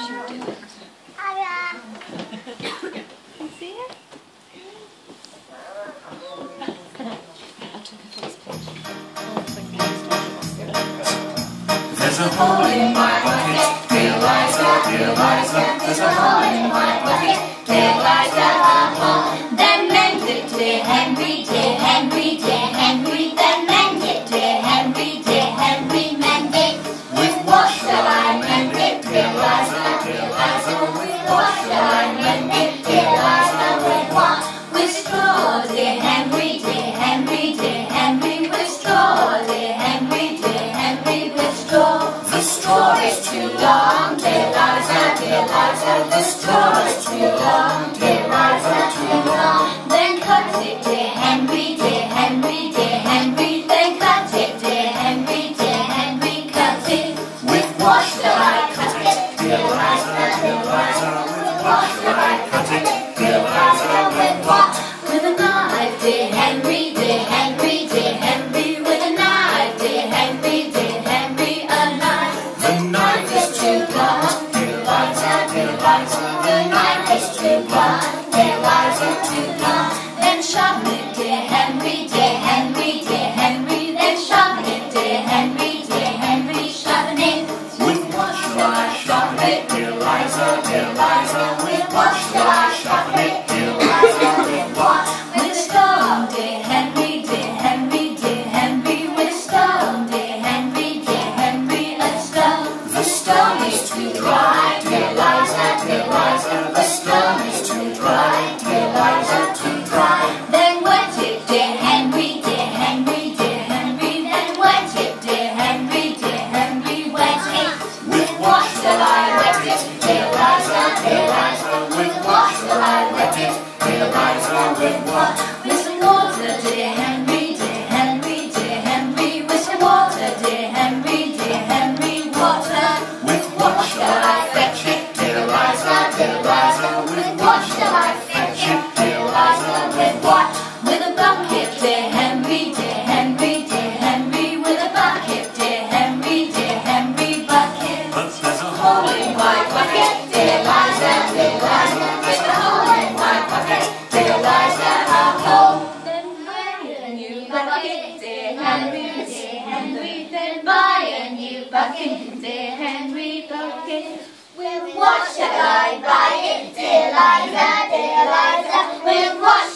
See it? There's a hole in my bucket, dear Liza, dear Liza. There's a hole in my bucket, dear Liza, a hole. Then mend it, dear Henry, dear Henry, dear Henry. Then mend it, dear Henry, dear Henry, mend it. With what shall I mend it, dear Liza, dear Liza? With what shall I mend it, dear Liza? With what? With straw, dear Henry, dear Henry, dear Henry. With straw, dear Henry, dear Henry, with straw. The straw is too long, dear Liza, dear Liza. The straw is too long, dear Liza, too long. Then cut it, dear Henry, dear Henry, dear Henry. Then cut it, dear Henry, dear Henry, cut it. With what shall I cut it, dear Liza, dear Liza? With what shall I cut it, dear Liza? With what? With a knife, dear Henry, dear Henry, dear Henry. With a knife, dear Henry, dear Henry, a knife. The knife is too blunt, dear Liza, dear Liza. The knife is too blunt, dear Liza, too blunt. Then sharpen it, dear Henry, dear Henry, dear Henry. Then sharpen it, dear Henry, dear Henry, sharpen it. With what shall I sharpen it, dear Liza, dear Liza? With what shall I sharpen it, dear Liza? With what? With a stone, dear Henry, dear Henry, dear Henry. With a stone, dear Henry, dear Henry, a stone. The stone is too dry, dear Liza, dear Liza. The stone is too dry, dear Liza, too dry. Then wet it, dear Henry, dear Henry, dear Henry. Then wet it, dear Henry, dear Henry, wet it. With what shall I wet it, dear Liza, dear Liza? With what shall I wet it, dear Liza? With what? With some water, dear Henry, dear Henry, dear Henry. With some water, dear Henry, dear Henry, water. With what shall I fetch it, dear Liza, dear Liza? With what shall I fetch it, dear Liza? With what? With a bucket, dear Henry, dear Henry, dear Henry. With a bucket, dear Henry, dear Henry, bucket. But there's a hole in my bucket, dear Liza, dear Liza. There's a hole in my bucket, dear Liza, a hole. Then buy a new bucket, dear Henry, dear Henry. Then buy a new bucket, dear Henry, bucket. With what shall I buy it, dear Liza, dear Liza? With what